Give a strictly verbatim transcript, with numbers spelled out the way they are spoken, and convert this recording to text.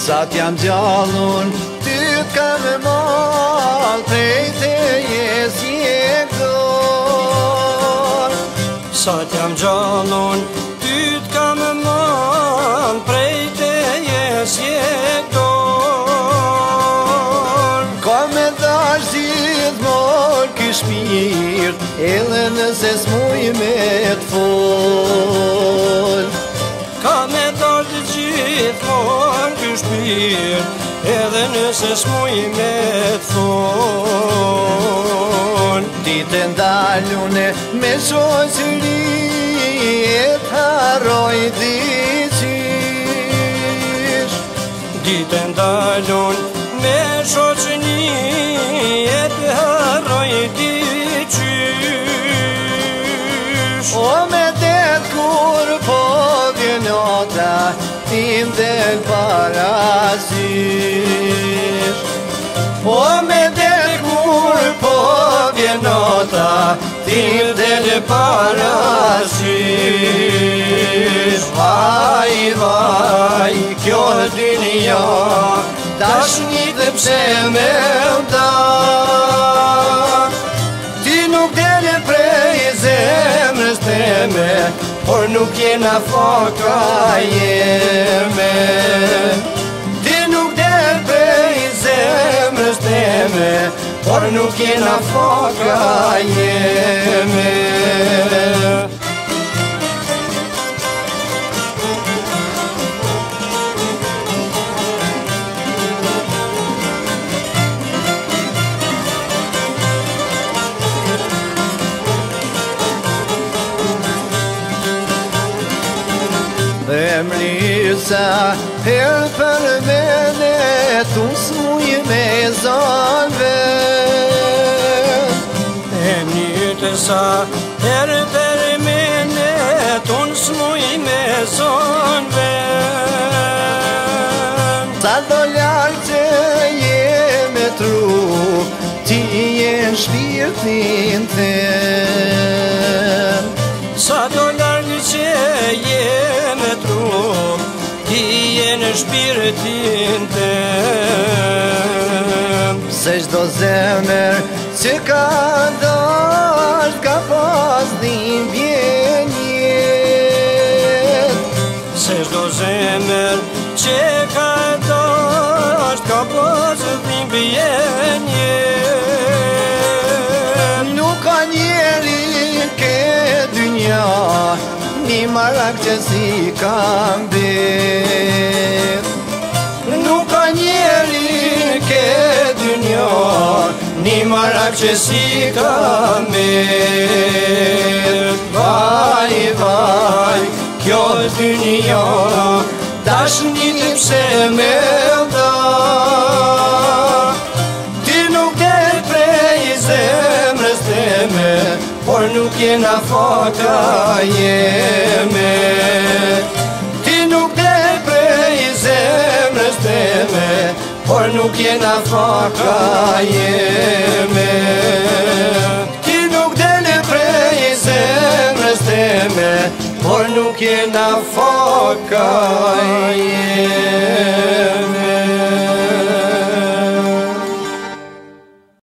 Sa t'jam gjallun, ty t'ka me mal, prej te jes jekdor. Sa t'jam gjallun, ty t'ka me mal, prej te jes jekdor. Ka me dash gjithmon ky shpirt, edhe nëse s'muj me t'fol. Ka me dash gjithmon ky shpirt, edhe nëse s'muj me t'fol. Ditë ndalune me shoqëri, e t'harroj diqysh. Ditë ndalun me shoqëni, e t'harroj diqysh. O me det kur po vjen nota, tim del parasysh. O me det kur po vjen nota, tim del parasysh. Vaj, vaj, kjo dynja, dashni dhe pse me nda. Ti nuk dele prej zemrës teme, por nuk jena faka jeme. Ti nuk del prej zemrës teme, por nuk jena faka jeme. Emri sa her për mene, t'unë s'muj me zanve. Emri të sa her për mene, t'unë s'muj me zanve. Sa do lartë që je me trup, ti je në shpirtin tem. Sa do lartë që je me trup, ti je në shpirtin tem. Se çdo zemër që ka dasht, ka pas një vjenjet. Se çdo zemër që ka dasht, ka pas një vjenjet. Nuk ka njeri ke dynja, një marak që si kam bet. Nuk ka njeri ke dynja, një marak që si kam bet. Vaj, vaj, kjo dynja, dashni pse me nda. Ti nuk del prej zemrës teme, por nuk jena faka jeme. Ti nuk del prej zemrës teme, por nuk jena faka jeme. Ti nuk del prej zemrës teme, por nuk jena faka jeme.